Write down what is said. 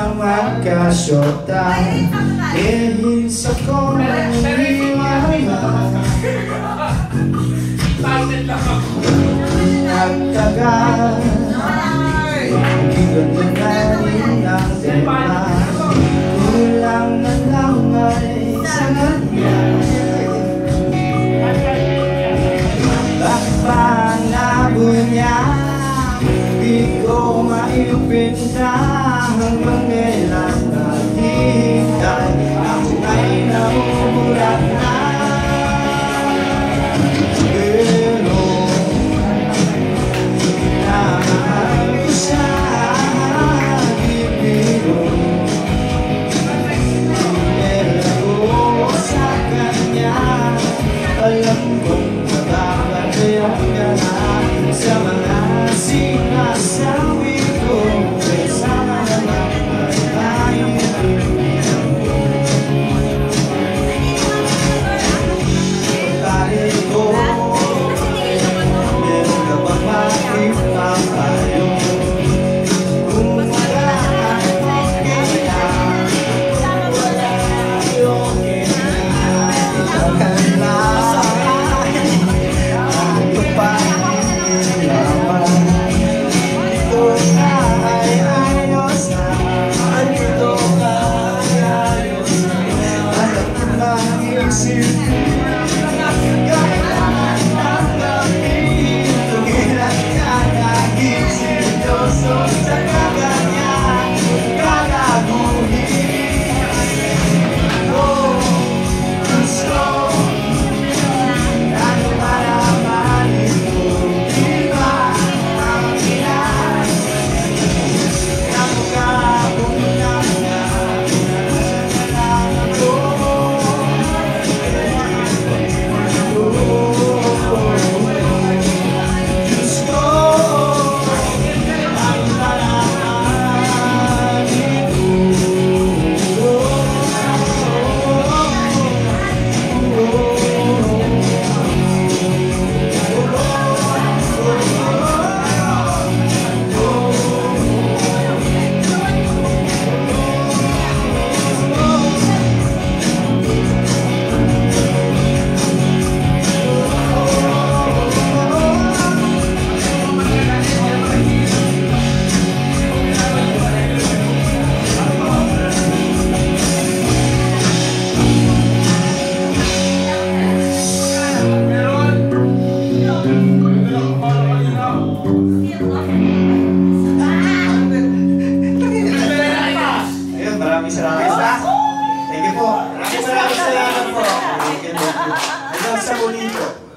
na magkasyota dahil sa kumaliwanag nagtagal gigot na rin ang tema kulang na lang ay sa kanya bakit nabunya di ko maipinta hanggang kailan naghihintay ako ay namulat na pero minamahal ko siya ibiro pinela ko sa kanya alam kong nakakatayak ka na sa mga sinasabi ko kasama naman ay tayo pagkalit ko meron ka bang makipapayo kung wala ay okay lang wala ay okay lang ano pa maraming salamat. Thank you po. Maraming salamat po. Hanggang sa muli po.